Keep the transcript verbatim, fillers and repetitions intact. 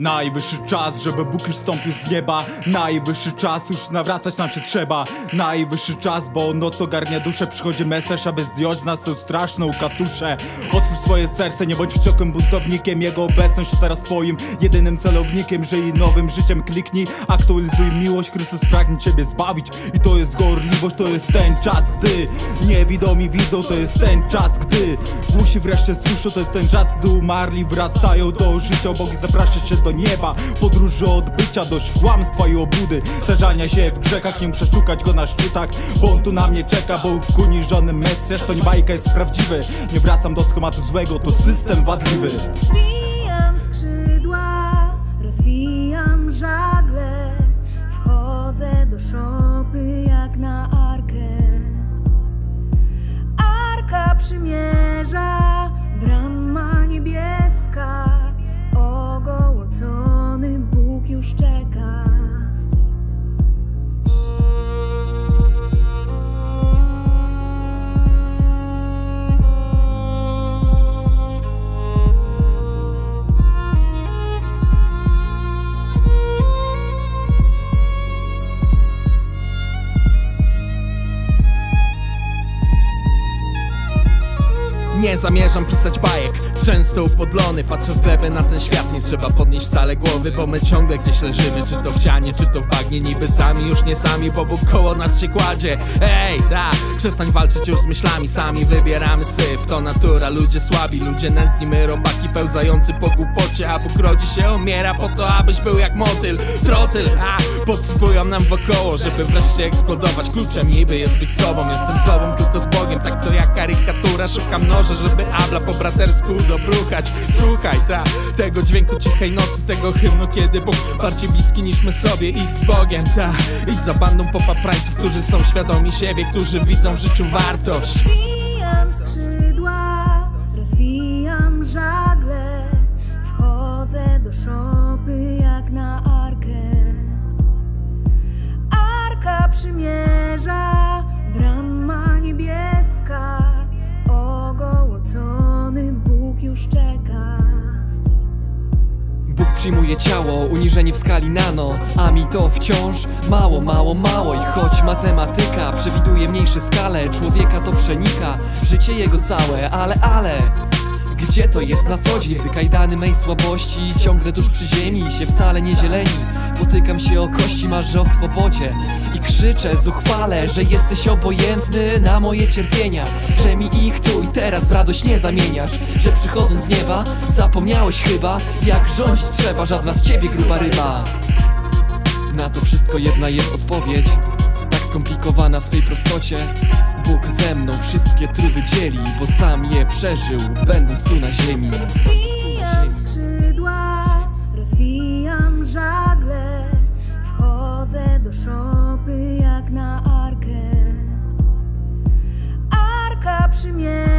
Najwyższy czas, żeby Bóg już stąpił z nieba. Najwyższy czas, już nawracać nam się trzeba. Najwyższy czas, bo noc ogarnia duszę. Przychodzi Mesjasz, aby zdjąć z nas tę straszną katuszę. Otwórz swoje serce, nie bądź wściekłym buntownikiem. Jego obecność to teraz twoim jedynym celownikiem. Żyj nowym życiem, kliknij, aktualizuj miłość. Chrystus pragnie ciebie zbawić i to jest gorliwość. To jest ten czas, gdy niewidomi widzą. To jest ten czas, gdy głusi wreszcie słyszą. To jest ten czas, gdy umarli wracają do życia. Bóg zaprasza cię do nieba, podróży odbycia, dość kłamstwa i obłudy, tarzania się w grzechach. Nie muszę szukać go na szczytach, bo on tu na mnie czeka. Bo uniżony Mesjasz to nie bajka, jest prawdziwy. Nie wracam do schematu złego, to system wadliwy. Rozwijam skrzydła, rozwijam żagle, wchodzę do szopy jak na arkę. Arka przymierza, brama niebieska, ogołocony Bóg już czeka. Nie zamierzam pisać bajek, często upodlony. Patrzę z gleby na ten świat, nie trzeba podnieść wcale głowy. Bo my ciągle gdzieś leżymy, czy to w cianie, czy to w bagnie. Niby sami, już nie sami, bo Bóg koło nas się kładzie. Ej, da, przestań walczyć już z myślami. Sami wybieramy syf, to natura. Ludzie słabi, ludzie nędzni, my robaki pełzający po głupocie. A Bóg rodzi się, umiera po to, abyś był jak motyl. Trotyl, a, podsypują nam wokoło, żeby wreszcie eksplodować. Kluczem niby jest być sobą, jestem sobą tylko z Bogiem. Tak to jak karykatura, szukam noża, żeby Abla po bratersku dobruchać. Słuchaj, ta, tego dźwięku cichej nocy, tego hymnu, kiedy Bóg bardziej bliski niż my sobie. Idź z Bogiem, ta, idź za bandą popaprańców, którzy są świadomi siebie, którzy widzą w życiu wartość. Rozwijam skrzydła, rozwijam żagle, wchodzę do szopy jak na arkę. Arka przymierza, brama niebieska, ogołocony Bóg już czeka. Bóg przyjmuje ciało, uniżenie w skali nano, a mi to wciąż mało, mało, mało. I choć matematyka przewiduje mniejsze skale, człowieka to przenika w życie jego całe, ale, ale gdzie to jest na co dzień, gdy kajdany mej słabości ciągnę tuż przy ziemi i się wcale nie zieleni. Potykam się o kości, marzę o swobodzie i krzyczę zuchwale, że jesteś obojętny na moje cierpienia, że mi ich tu i teraz w radość nie zamieniasz, że przychodząc z nieba zapomniałeś chyba, jak rządzić trzeba, żadna z ciebie gruba ryba. Na to wszystko jedna jest odpowiedź, tak skomplikowana w swej prostocie. Bóg ze mną wszystkie trudy dzieli, bo sam je przeżył, będąc tu na ziemi. Rozwijam skrzydła, rozwijam żagle, wchodzę do szopy jak na arkę. Arka przymierza.